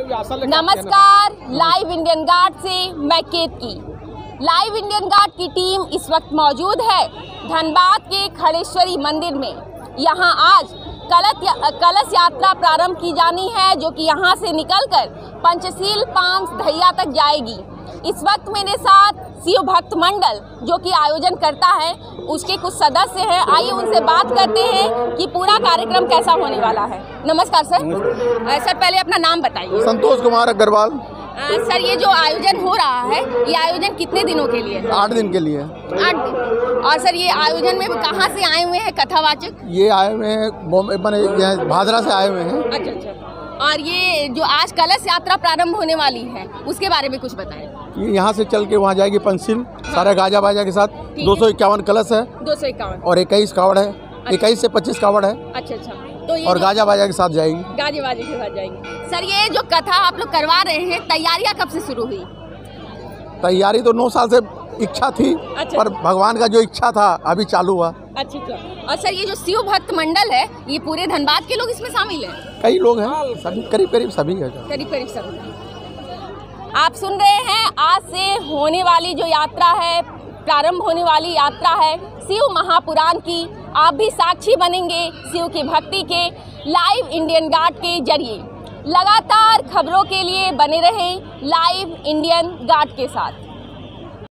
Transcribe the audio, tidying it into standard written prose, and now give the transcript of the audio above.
नमस्कार, live Indian guard से मैं केतकी। लाइव इंडियन गार्ड की टीम इस वक्त मौजूद है धनबाद के खड़ेश्वरी मंदिर में। यहाँ आज कलश यात्रा प्रारंभ की जानी है, जो कि यहाँ से निकलकर पंचशील पांस धैया तक जाएगी। इस वक्त मेरे साथ शिव भक्त मंडल जो कि आयोजन करता है, उसके कुछ सदस्य हैं। आइए उनसे बात करते हैं कि पूरा कार्यक्रम कैसा होने वाला है। नमस्कार सर। सर पहले अपना नाम बताइए। संतोष कुमार अग्रवाल। सर ये जो आयोजन हो रहा है, ये आयोजन कितने दिनों के लिए है? 8 दिन के लिए। 8 दिन। और सर ये आयोजन में कहाँ से आए हुए हैं कथावाचक? ये आए हुए हैं भादरा से आए हुए हैं। अच्छा अच्छा। और ये जो आज कलश यात्रा प्रारंभ होने वाली है, उसके बारे में कुछ बताएं। ये यहाँ से चल के वहाँ जाएगी पंचशील, सारे गाजा बाजा के साथ। 251 कलश है, 251 और 21 कावड़ है। 21 से 25 कावड़ है। अच्छा अच्छा। तो ये और गाजा बाजा के साथ जाएगी। गाजे बाजे के साथ जाएंगे। सर ये जो कथा आप लोग करवा रहे हैं, तैयारियां कब से शुरू हुई? तैयारी तो 9 साल से इच्छा थी। अच्छा। पर भगवान का जो इच्छा था अभी चालू हुआ। अच्छा अच्छा। और सर ये जो शिव भक्त मंडल है, ये पूरे धनबाद के लोग इसमें शामिल हैं? कई लोग हैं, सभी करीब करीब सभी है। करीब करीब सभी। आप सुन रहे हैं, आज से होने वाली जो यात्रा है, प्रारंभ होने वाली यात्रा है शिव महापुराण की। आप भी साक्षी बनेंगे शिव की भक्ति के। लाइव इंडियन गार्ड के जरिए लगातार खबरों के लिए बने रहें लाइव इंडियन गार्ड के साथ।